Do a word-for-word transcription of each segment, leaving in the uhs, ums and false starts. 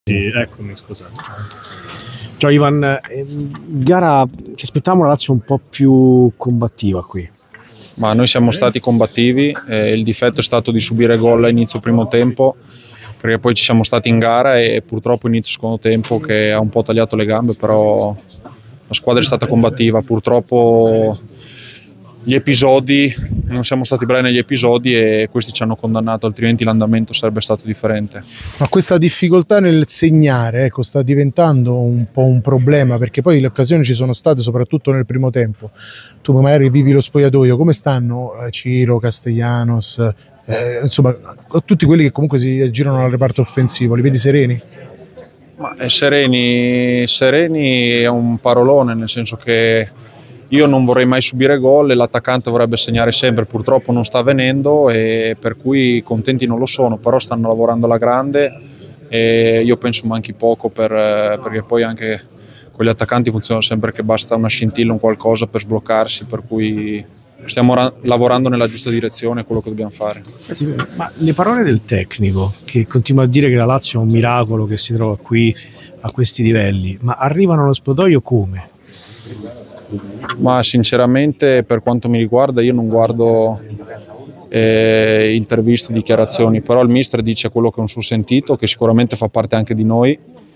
Sì, eccomi, scusate. Ciao Ivan, eh, gara ci aspettavamo una Lazio un po' più combattiva qui. Ma noi siamo stati combattivi, eh, il difetto è stato di subire gol a inizio primo tempo, perché poi ci siamo stati in gara e purtroppo inizio secondo tempo che ha un po' tagliato le gambe, però la squadra è stata combattiva. Purtroppo gli episodi, non siamo stati bravi negli episodi e questi ci hanno condannato, altrimenti l'andamento sarebbe stato differente. Ma questa difficoltà nel segnare, ecco, sta diventando un po' un problema, perché poi le occasioni ci sono state soprattutto nel primo tempo. Tu magari vivi lo spogliatoio, come stanno eh, Ciro, Castellanos, eh, insomma tutti quelli che comunque si girano al reparto offensivo, li vedi sereni? Ma eh, sereni, sereni è un parolone, nel senso che io non vorrei mai subire gol e l'attaccante vorrebbe segnare sempre, purtroppo non sta avvenendo e per cui contenti non lo sono, però stanno lavorando alla grande e io penso manchi poco per, perché poi anche con gli attaccanti funziona sempre che basta una scintilla, un qualcosa per sbloccarsi, per cui stiamo lavorando nella giusta direzione, è quello che dobbiamo fare. Ma le parole del tecnico, che continua a dire che la Lazio è un miracolo che si trova qui a questi livelli, ma arrivano allo spogliatoio come? Ma sinceramente per quanto mi riguarda io non guardo eh, interviste, dichiarazioni, però il mister dice quello che è un suo sentito, che sicuramente fa parte anche di noi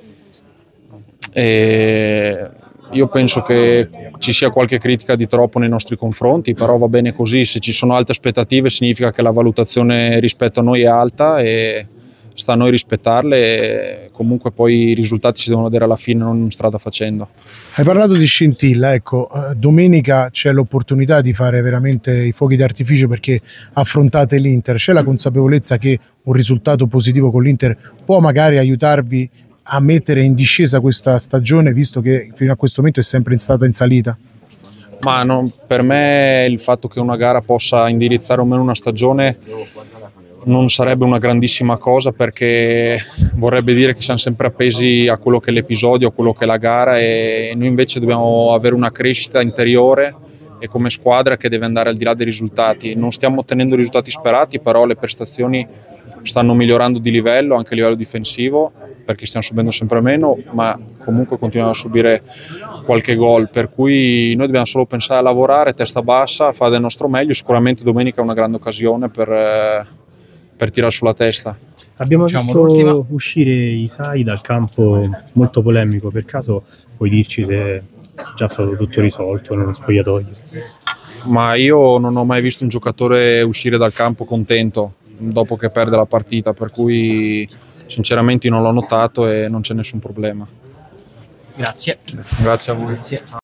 e io penso che ci sia qualche critica di troppo nei nostri confronti, però va bene così, se ci sono alte aspettative significa che la valutazione rispetto a noi è alta e sta a noi rispettarle e comunque poi i risultati si devono vedere alla fine, non strada facendo. Hai parlato di scintilla, ecco, domenica c'è l'opportunità di fare veramente i fuochi d'artificio perché affrontate l'Inter, c'è la consapevolezza che un risultato positivo con l'Inter può magari aiutarvi a mettere in discesa questa stagione, visto che fino a questo momento è sempre stata in salita? Ma non, per me il fatto che una gara possa indirizzare o meno una stagione non sarebbe una grandissima cosa, perché vorrebbe dire che siamo sempre appesi a quello che è l'episodio, a quello che è la gara e noi invece dobbiamo avere una crescita interiore e come squadra che deve andare al di là dei risultati. Non stiamo ottenendo i risultati sperati, però le prestazioni stanno migliorando di livello, anche a livello difensivo, perché stiamo subendo sempre meno, ma comunque continuiamo a subire qualche gol, per cui noi dobbiamo solo pensare a lavorare, testa bassa, a fare del nostro meglio. Sicuramente domenica è una grande occasione per, eh, per tirare sulla testa. Abbiamo diciamo, visto uscire Isai dal campo molto polemico, per caso puoi dirci se è già stato tutto risolto nello spogliatoio? Ma io non ho mai visto un giocatore uscire dal campo contento dopo che perde la partita, per cui sinceramente non l'ho notato e non c'è nessun problema. Grazie. Grazie a voi. Grazie.